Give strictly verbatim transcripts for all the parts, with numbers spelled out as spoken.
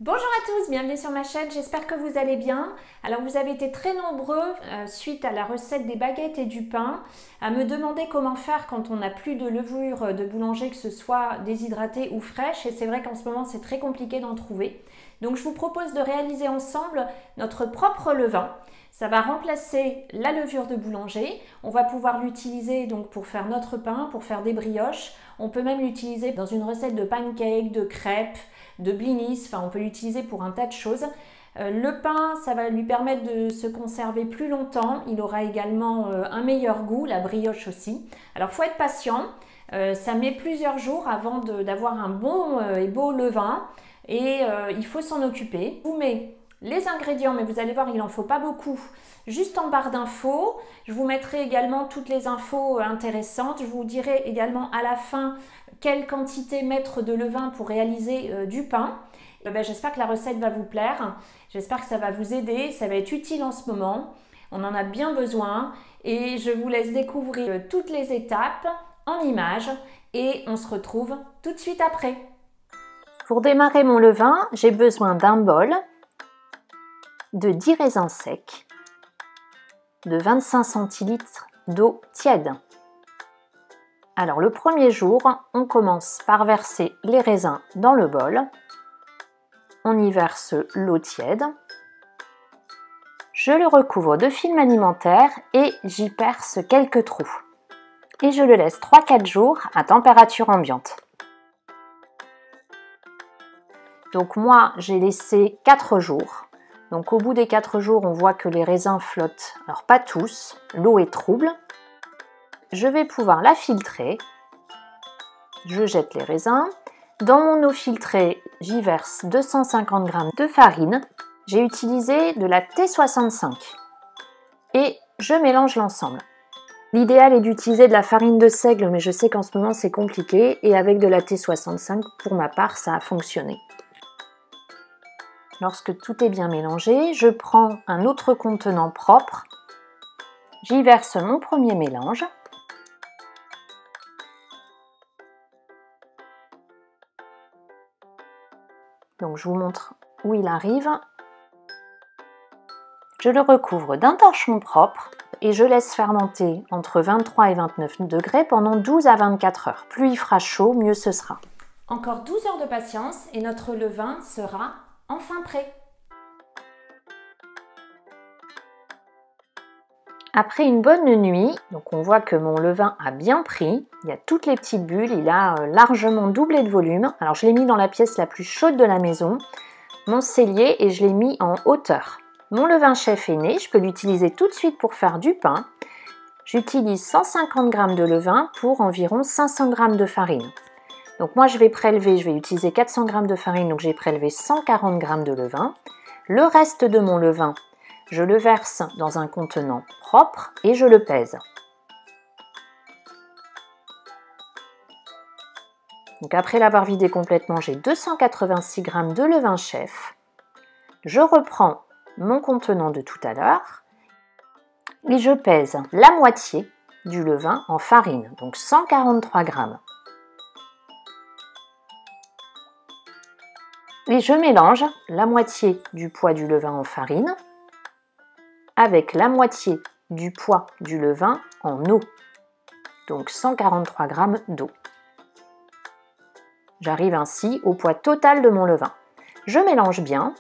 Bonjour à tous, bienvenue sur ma chaîne, j'espère que vous allez bien. Alors vous avez été très nombreux euh, suite à la recette des baguettes et du pain à me demander comment faire quand on n'a plus de levure de boulanger, que ce soit déshydratée ou fraîche, et c'est vrai qu'en ce moment c'est très compliqué d'en trouver. Donc je vous propose de réaliser ensemble notre propre levain. Ça va remplacer la levure de boulanger. On va pouvoir l'utiliser donc pour faire notre pain, pour faire des brioches. On peut même l'utiliser dans une recette de pancakes, de crêpes, de blinis. Enfin, on peut l'utiliser pour un tas de choses. Euh, le pain, ça va lui permettre de se conserver plus longtemps. Il aura également euh, un meilleur goût, la brioche aussi. Alors, il faut être patient. Euh, ça met plusieurs jours avant d'avoir un bon euh, et beau levain. Et euh, il faut s'en occuper. Je vous mets les ingrédients, mais vous allez voir, il n'en faut pas beaucoup, juste en barre d'infos. Je vous mettrai également toutes les infos intéressantes. Je vous dirai également à la fin quelle quantité mettre de levain pour réaliser euh, du pain. Euh, ben, j'espère que la recette va vous plaire. J'espère que ça va vous aider. Ça va être utile en ce moment. On en a bien besoin. Et je vous laisse découvrir euh, toutes les étapes en images. Et on se retrouve tout de suite après. Pour démarrer mon levain, j'ai besoin d'un bol, de dix raisins secs, de vingt-cinq centilitres d'eau tiède. Alors le premier jour, on commence par verser les raisins dans le bol. On y verse l'eau tiède. Je le recouvre de film alimentaire et j'y perce quelques trous. Et je le laisse trois à quatre jours à température ambiante. Donc moi, j'ai laissé quatre jours. Donc au bout des quatre jours, on voit que les raisins flottent. Alors pas tous, l'eau est trouble. Je vais pouvoir la filtrer. Je jette les raisins. Dans mon eau filtrée, j'y verse deux cent cinquante grammes de farine. J'ai utilisé de la T soixante-cinq. Et je mélange l'ensemble. L'idéal est d'utiliser de la farine de seigle, mais je sais qu'en ce moment c'est compliqué. Et avec de la T soixante-cinq, pour ma part, ça a fonctionné. Lorsque tout est bien mélangé, je prends un autre contenant propre, j'y verse mon premier mélange. Donc je vous montre où il arrive. Je le recouvre d'un torchon propre et je laisse fermenter entre vingt-trois et vingt-neuf degrés pendant douze à vingt-quatre heures. Plus il fera chaud, mieux ce sera. Encore douze heures de patience et notre levain sera enfin prêt. Après une bonne nuit, donc on voit que mon levain a bien pris, il y a toutes les petites bulles, il a largement doublé de volume. Alors je l'ai mis dans la pièce la plus chaude de la maison, mon cellier, et je l'ai mis en hauteur. Mon levain chef est né, je peux l'utiliser tout de suite pour faire du pain. J'utilise cent cinquante grammes de levain pour environ cinq cents grammes de farine. Donc moi je vais prélever, je vais utiliser quatre cents grammes de farine, donc j'ai prélevé cent quarante grammes de levain. Le reste de mon levain, je le verse dans un contenant propre et je le pèse. Donc après l'avoir vidé complètement, j'ai deux cent quatre-vingt-six grammes de levain chef. Je reprends mon contenant de tout à l'heure et je pèse la moitié du levain en farine, donc cent quarante-trois grammes. Et je mélange la moitié du poids du levain en farine avec la moitié du poids du levain en eau, donc cent quarante-trois grammes d'eau. J'arrive ainsi au poids total de mon levain. Je mélange bien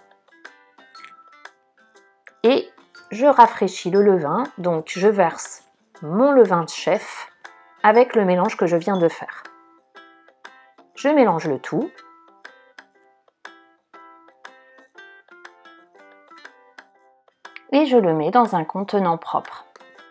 et je rafraîchis le levain, donc je verse mon levain chef avec le mélange que je viens de faire. Je mélange le tout. Et je le mets dans un contenant propre.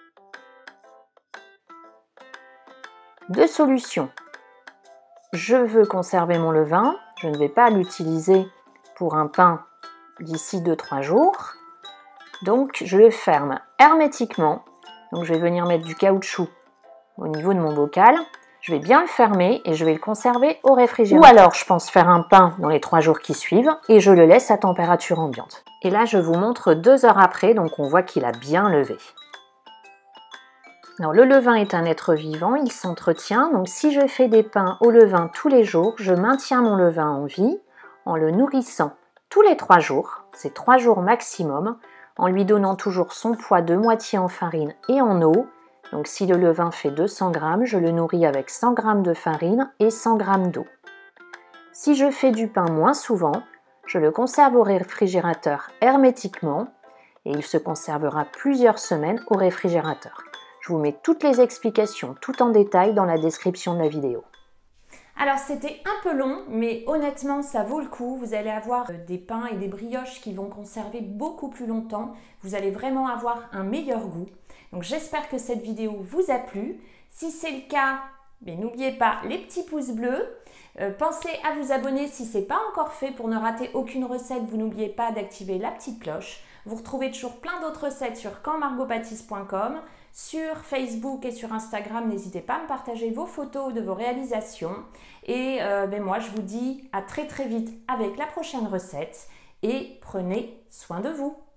Deux solutions. Je veux conserver mon levain, je ne vais pas l'utiliser pour un pain d'ici deux à trois jours. Donc je le ferme hermétiquement. Donc je vais venir mettre du caoutchouc au niveau de mon bocal. Je vais bien le fermer et je vais le conserver au réfrigérateur. Ou alors je pense faire un pain dans les trois jours qui suivent et je le laisse à température ambiante. Et là je vous montre deux heures après, donc on voit qu'il a bien levé. Alors le levain est un être vivant, il s'entretient, donc si je fais des pains au levain tous les jours, je maintiens mon levain en vie en le nourrissant tous les trois jours, c'est trois jours maximum, en lui donnant toujours son poids de moitié en farine et en eau. Donc si le levain fait deux cents grammes, je le nourris avec cent grammes de farine et cent grammes d'eau. Si je fais du pain moins souvent, je le conserve au réfrigérateur hermétiquement et il se conservera plusieurs semaines au réfrigérateur. Je vous mets toutes les explications tout en détail dans la description de la vidéo. Alors c'était un peu long, mais honnêtement ça vaut le coup. Vous allez avoir des pains et des brioches qui vont conserver beaucoup plus longtemps. Vous allez vraiment avoir un meilleur goût. Donc j'espère que cette vidéo vous a plu. Si c'est le cas, n'oubliez pas les petits pouces bleus. Euh, pensez à vous abonner si ce n'est pas encore fait pour ne rater aucune recette. Vous n'oubliez pas d'activer la petite cloche. Vous retrouvez toujours plein d'autres recettes sur quand margot pâtisse point com. Sur Facebook et sur Instagram, n'hésitez pas à me partager vos photos de vos réalisations. Et euh, ben moi, je vous dis à très très vite avec la prochaine recette. Et prenez soin de vous.